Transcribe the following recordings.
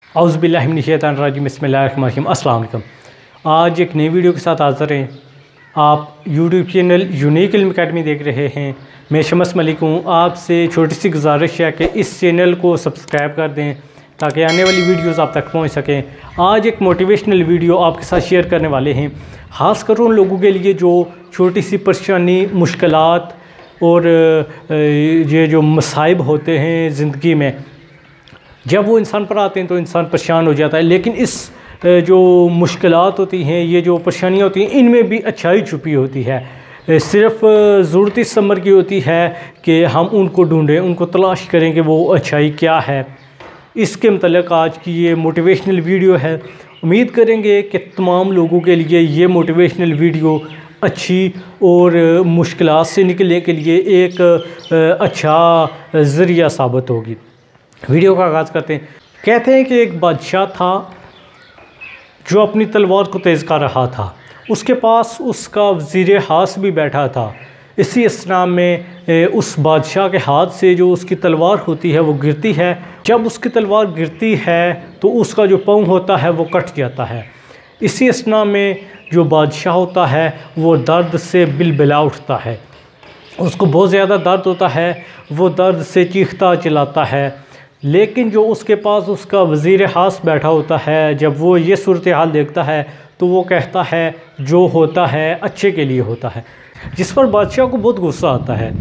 औज़ुबिल्लाहिमिनश्शैतानिर्रजीम बिस्मिल्लाहिर्रहमानिर्रहीम। अस्सलाम वालेकुम। आज एक नई वीडियो के साथ हाज़िर हैं। आप YouTube channel unique Ilm academy देख रहे हैं। मैं शम्स मलिक हूँ। आपसे छोटी सी गुजारिश है कि इस चैनल को सब्सक्राइब कर दें ताकि आने वाली वीडियोस आप तक पहुँच सकें। आज एक मोटिवेशनल वीडियो आपके साथ शेयर करने वाले हैं, ख़ासकर उन लोगों के लिए जो छोटी सी परेशानी, मुश्किलात और ये जो मसाइब होते हैं ज़िंदगी में, जब वो इंसान पर आते हैं तो इंसान परेशान हो जाता है। लेकिन इस जो मुश्किलात होती हैं, ये जो परेशानियाँ होती हैं, इनमें भी अच्छाई छुपी होती है। सिर्फ़ ज़रूरत इस अमर की होती है कि हम उनको ढूँढें, उनको तलाश करें कि वो अच्छाई क्या है। इसके मतलब आज की ये मोटिवेशनल वीडियो है। उम्मीद करेंगे कि तमाम लोगों के लिए ये मोटिवेशनल वीडियो अच्छी और मुश्किलात से निकलने के लिए एक अच्छा ज़रिया साबित होगी। वीडियो का आगाज़ करते हैं। कहते हैं कि एक बादशाह था जो अपनी तलवार को तेज़ कर रहा था। उसके पास उसका वज़ीर हास भी बैठा था। इसी असना में उस बादशाह के हाथ से जो उसकी तलवार होती है वो गिरती है। जब उसकी तलवार गिरती है तो उसका जो पाँव होता है वो कट जाता है। इसी असना में जो बादशाह होता है वो दर्द से बिलबिला उठता है। उसको बहुत ज़्यादा दर्द होता है, वो दर्द से चीखता चिल्लाता है। लेकिन जो उसके पास उसका वज़ीर हास बैठा होता है, जब वो ये सूरत हाल देखता है तो वो कहता है जो होता है अच्छे के लिए होता है। जिस पर बादशाह को बहुत गुस्सा आता है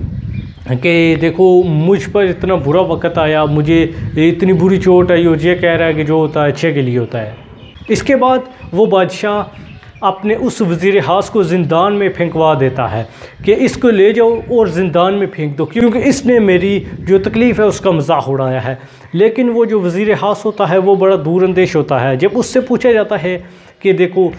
कि देखो मुझ पर इतना बुरा वक़्त आया, मुझे इतनी बुरी चोट आई और ये कह रहा है कि जो होता है अच्छे के लिए होता है। इसके बाद वो बादशाह अपने उस वज़ीर हास को ज़िंदान में फेंकवा देता है कि इसको ले जाओ और ज़िंदान में फेंक दो, क्योंकि इसने मेरी जो तकलीफ़ है उसका मजाक उड़ाया है। लेकिन वो जो वज़ीर हास होता है वो बड़ा दूरअंदेश होता है। जब उससे पूछा जाता है कि देखो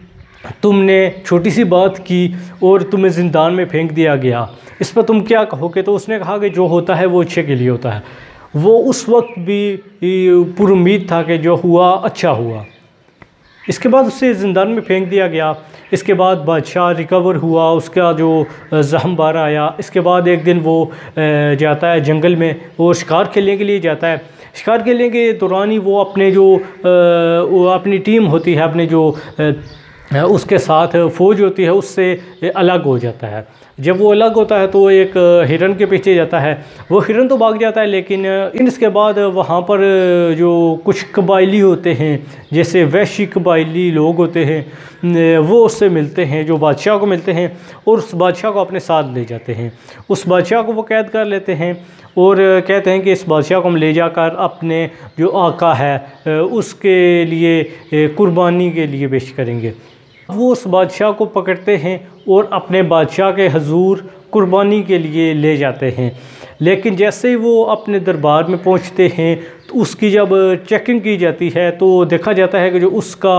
तुमने छोटी सी बात की और तुम्हें ज़िंदान में फेंक दिया गया, इस पर तुम क्या कहोगे, तो उसने कहा कि जो होता है वो अच्छे के लिए होता है। वो उस वक्त भी पुरुम्मीद था कि जो हुआ अच्छा हुआ। इसके बाद उसे ज़िंदान में फेंक दिया गया। इसके बाद बादशाह रिकवर हुआ, उसका जो ज़ख्म बार आया। इसके बाद एक दिन वो जाता है जंगल में, वो शिकार खेलने के लिए जाता है। शिकार खेलने के दौरान ही वो अपने जो वो अपनी टीम होती है, अपने जो उसके साथ फ़ौज होती है, उससे अलग हो जाता है। जब वो अलग होता है तो वो एक हिरन के पीछे जाता है। वो हिरन तो भाग जाता है, लेकिन इसके बाद वहाँ पर जो कुछ कबायली होते हैं, जैसे वैश्य कबायली लोग होते हैं, वो उससे मिलते हैं, जो बादशाह को मिलते हैं और उस बादशाह को अपने साथ ले जाते हैं। उस बादशाह को वो कैद कर लेते हैं और कहते हैं कि इस बादशाह को हम ले जाकर अपने जो आका है उसके लिए कुर्बानी के लिए पेश करेंगे। वो उस बादशाह को पकड़ते हैं और अपने बादशाह के हजूर कुर्बानी के लिए ले जाते हैं। लेकिन जैसे ही वो अपने दरबार में पहुंचते हैं तो उसकी जब चेकिंग की जाती है तो देखा जाता है कि जो उसका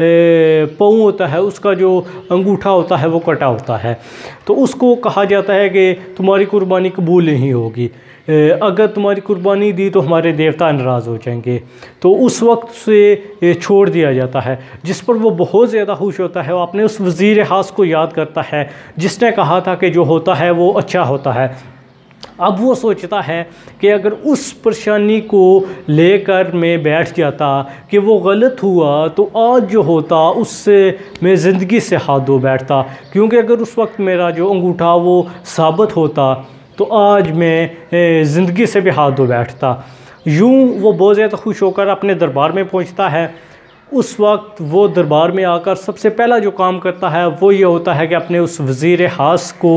पाँव होता है, उसका जो अंगूठा होता है वो कटा होता है। तो उसको कहा जाता है कि तुम्हारी कुर्बानी कबूल नहीं होगी, अगर तुम्हारी कुर्बानी दी तो हमारे देवता नाराज़ हो जाएंगे। तो उस वक्त से छोड़ दिया जाता है, जिस पर वो बहुत ज़्यादा खुश होता है। वो अपने उस वज़ीर हास को याद करता है जिसने कहा था कि जो होता है वो अच्छा होता है। अब वो सोचता है कि अगर उस परेशानी को लेकर मैं बैठ जाता कि वो गलत हुआ, तो आज जो होता उससे मैं ज़िंदगी से हाथ धो बैठता, क्योंकि अगर उस वक्त मेरा जो अंगूठा वो साबित होता तो आज मैं ज़िंदगी से भी हाथ धो बैठता। यूँ वो बहुत ज़्यादा खुश होकर अपने दरबार में पहुंचता है। उस वक्त वो दरबार में आकर सबसे पहला जो काम करता है वो ये होता है कि अपने उस वज़ीर हास को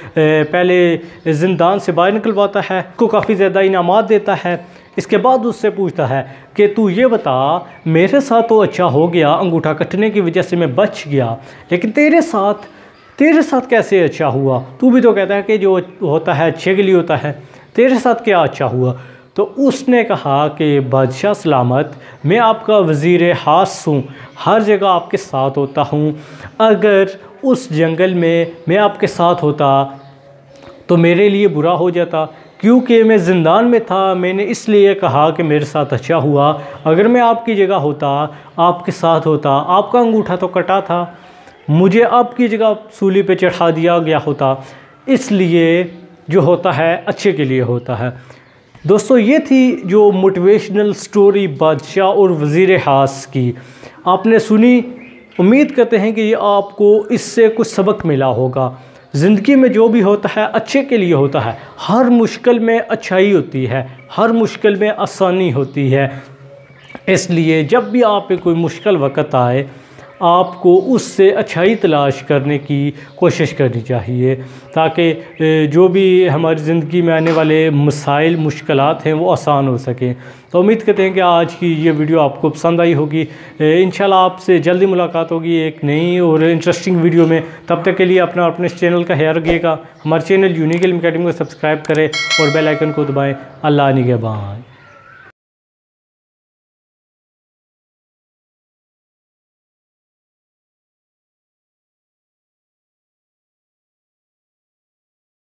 पहले ज़िंदान से बाहर निकलवाता है, उसको काफ़ी ज़्यादा इनामात देता है। इसके बाद उससे पूछता है कि तू ये बता, मेरे साथ तो अच्छा हो गया, अंगूठा कटने की वजह से मैं बच गया, लेकिन तेरे साथ कैसे अच्छा हुआ? तू भी तो कहता है कि जो होता है अच्छे के लिए होता है, तेरे साथ क्या अच्छा हुआ? तो उसने कहा कि बादशाह सलामत, मैं आपका वज़ीर हास हूँ, हर जगह आपके साथ होता हूँ। अगर उस जंगल में मैं आपके साथ होता तो मेरे लिए बुरा हो जाता, क्योंकि मैं ज़िंदान में था, मैंने इसलिए कहा कि मेरे साथ अच्छा हुआ। अगर मैं आपकी जगह होता, आपके साथ होता, आपका अंगूठा तो कटा था, मुझे आपकी जगह सूली पे चढ़ा दिया गया होता, इसलिए जो होता है अच्छे के लिए होता है। दोस्तों ये थी जो मोटिवेशनल स्टोरी बादशाह और वज़ीर हास की आपने सुनी। उम्मीद करते हैं कि ये आपको इससे कुछ सबक मिला होगा। ज़िंदगी में जो भी होता है अच्छे के लिए होता है। हर मुश्किल में अच्छाई होती है, हर मुश्किल में आसानी होती है। इसलिए जब भी आप पे कोई मुश्किल वक़्त आए आपको उससे अच्छाई तलाश करने की कोशिश करनी चाहिए, ताकि जो भी हमारी ज़िंदगी में आने वाले मसाइल मुश्किलात हैं वो आसान हो सकें। तो उम्मीद करते हैं कि आज की ये वीडियो आपको पसंद आई होगी। इंशाल्लाह आपसे जल्दी मुलाकात होगी एक नई और इंटरेस्टिंग वीडियो में। तब तक के लिए अपने इस चैनल का ख्याल रखिएगा। हमारे चैनल यूनिक इल्म अकेडमी को सब्सक्राइब करें और बेल आइकन को दबाएँ। अल्लाह निगहबान।